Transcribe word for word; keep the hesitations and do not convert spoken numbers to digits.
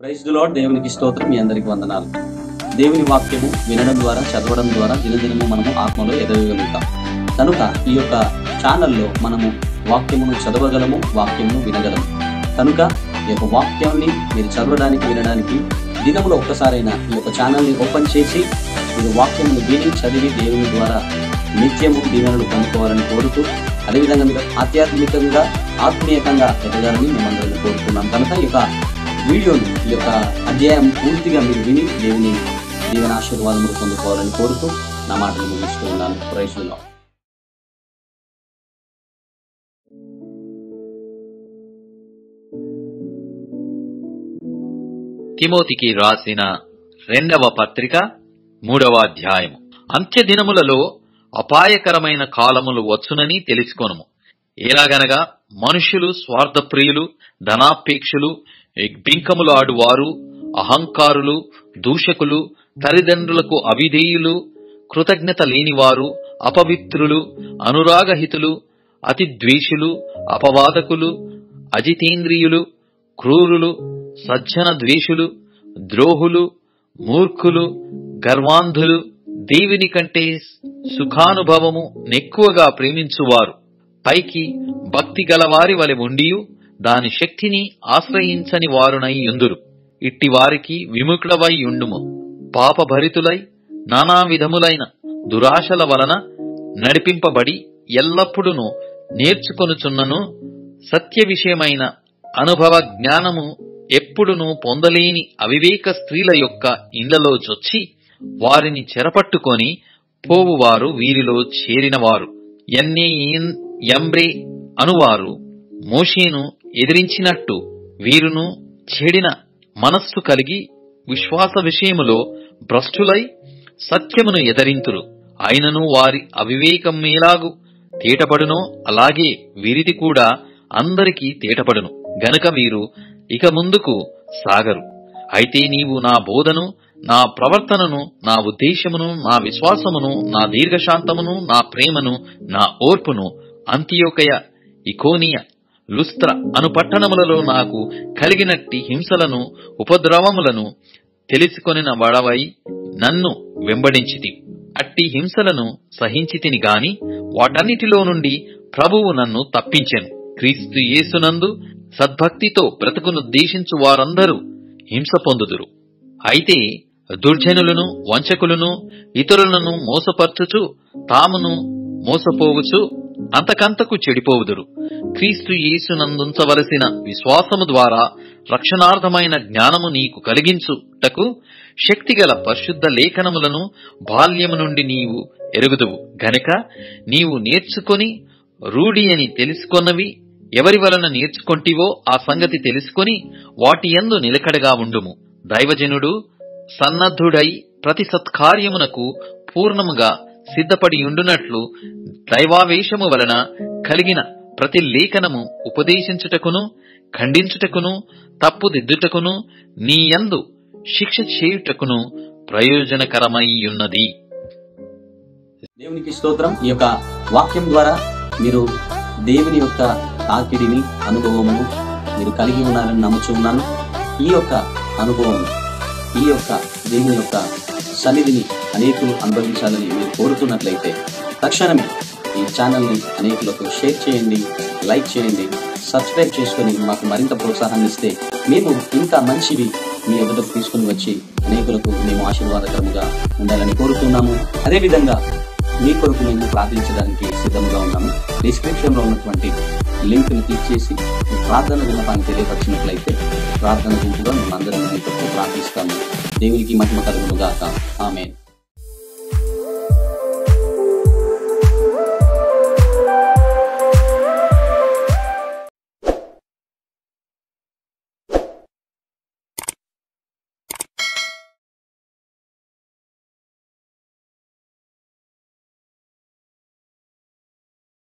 Praise the lord. దేవునికి స్తోత్రం. మీ అందరికి వందనాలు. దేవుని వాక్యము వినడం ద్వారా, చదవడం ద్వారా దినదినము మనము ఆత్మలో ఎదగగలుగుతాం. కనుక ఈ యొక్క ఛానల్లో మనము వాక్యమును చదవగలము, వాక్యమును వినగలము. కనుక ఈ యొక్క వాక్యాన్ని మీరు చదవడానికి, వినడానికి దినములో ఒక్కసారైనా ఈ యొక్క ఛానల్ని ఓపెన్ చేసి మీరు వాక్యమును విని చదివి దేవుని ద్వారా నిత్యము దీవెనలు పొందుకోవాలని కోరుతూ, అదేవిధంగా మీరు ఆధ్యాత్మికంగా, ఆత్మీయంగా ఎదగాలని మేమందరం కోరుతున్నాం. కనుక ఈ యొక్క వీడియోని, ఈ యొక్క అధ్యాయం పూర్తిగా మీరు విని దేవుని దీవెన ఆశీర్వాదములు పొందుకోవాలని కోరుతూ నా మాటలు ముగిస్తూ ఉన్నాను. Praise the lord. తిమోతికి రాసిన రెండవ పత్రిక మూడవ అధ్యాయము. అంత్య దినములలో అపాయకరమైన కాలములు వచ్చునని తెలుసుకొనుము. ఎలాగనగా మనుషులు స్వార్థప్రియులు, ధనాపేక్షులు, బింకములు ఆడువారు, అహంకారులు, దూషకులు, తల్లిదండ్రులకు అవిధేయులు, కృతజ్ఞత లేనివారు, అపవిత్రులు, అనురాగహితులు, అతిద్వేషులు, అపవాదకులు, అజితేంద్రియులు, క్రూరులు, సజ్జన ద్వేషులు, ద్రోహులు, మూర్ఖులు, గర్వాంధులు, దేవుని కంటే సుఖానుభవము నెక్కువగా ప్రేమించువారు, పైకి భక్తి గలవారి వలె ఉండియు దాని శక్తిని ఆశ్రయించని వారునై యుందురు. ఇట్టి వారికి విముఖుడవై యుండుము. పాపభరితులై నానా విధములైన దురాశల వలన నడిపింపబడి ఎల్లప్పుడూ నేర్చుకొనుచున్నను సత్య విషయమైన అనుభవ జ్ఞానము ఎప్పుడునూ పొందలేని అవివేక స్త్రీల యొక్క ఇండ్లలో చొచ్చి వారిని చెరపట్టుకొని పోవువారు వీరిలో చేరినవారు. ఎన్నే యంబ్రే అనువారు మోషేను ఎదిరించినట్టు వీరును చెడిన మనస్సు కలిగి విశ్వాస విషయములో భ్రష్టులై సత్యమును ఎదరింతురు. అయినను వారి అవివేకం మేలాగు తేటపడునో అలాగే వీరిది కూడా అందరికీ తేటపడును. గనుక మీరు ఇక ముందుకు సాగరు. అయితే నీవు నా బోధను, నా ప్రవర్తనను, నా ఉద్దేశమును, నా విశ్వాసమును, నా దీర్ఘశాంతమును, నా ప్రేమను, నా ఓర్పును అంతియోకయ, ఇకోనియ, లుస్త్ర అను పట్టణములలో నాకు కలిగినట్టి హింసలను, ఉపద్రవములను తెలుసుకొనిన వడవై నన్ను వెంబడించితి. అట్టి హింసలను సహించితిని గాని వాటన్నిటిలో నుండి ప్రభువు నన్ను తప్పించెను. క్రీస్తు యేసునందు సద్భక్తితో బ్రతుకునుద్దేశించు వారందరూ హింస పొందుదురు. అయితే దుర్జనులను, వంచకులను, ఇతరులను మోసపర్చుచు తామును మోసపోవుచు అంతకంతకు చెడిపోవుదురు. క్రీస్తు యేసునందుంచవలసిన విశ్వాసము ద్వారా రక్షణార్థమైన జ్ఞానము నీకు కలిగించుటకు శక్తిగల పరిశుద్ధ లేఖనములను బాల్యము నుండి నీవు ఎరుగుదువు. గనుక నీవు నేర్చుకొని రూఢి అని తెలుసుకొన్నవి ఎవరి వలన నేర్చుకొంటివో ఆ సంగతి తెలుసుకొని వాటి యందు నిలకడగా ఉండుము. దైవజనుడు సన్నద్ధుడై ప్రతి సత్కార్యమునకు పూర్ణముగా సిద్ధపడి ఉండునట్లు దైవావేశము వలన కలిగిన ప్రతి లేఖనము ఉపదేశించుటకును, ఖండించుటకును, తప్పుదిద్దుటకును, నీ యందు శిక్ష చేయుటకును ప్రయోజనకరమై ఉన్నది. దేవునికి స్తోత్రం. ఈ యొక్క వాక్యం ద్వారా మీరు దేవుని యొక్క తాకిడిని, అనుభవమును మీరు కలిగి ఉన్నారని నమ్ముచూ ఉన్నాను. ఈ యొక్క అనుభవం, ఈ యొక్క దేవుని యొక్క సన్నిధిని అనేకులు అనుభవించాలని మీరు కోరుతున్నట్లయితే తక్షణమే ఈ ఛానల్ని అనేకులకు షేర్ చేయండి, లైక్ చేయండి, సబ్స్క్రైబ్ చేసుకుని మాకు మరింత ప్రోత్సాహాన్ని ఇస్తే మేము ఇంకా మంచివి మీ ఎదుటకు తీసుకుని వచ్చి అనేకులకు మేము ఆశీర్వాదకరముగా ఉండాలని కోరుతున్నాము. అదేవిధంగా మీ కొరకు మేము ప్రార్థించడానికి సిద్ధంగా ఉన్నాము. డిస్క్రిప్షన్ లో ఉన్నటువంటి లింక్ ని క్లిక్ చేసి ప్రార్థన విన్నపాన్ని తెలియపరిచినట్లయితే ప్రార్థన గుంపుగా మేము అందరం మీ కొరకు ప్రార్థిస్తాము. దేవునికి మహిమ కలుగును గాక. ఆమేన్.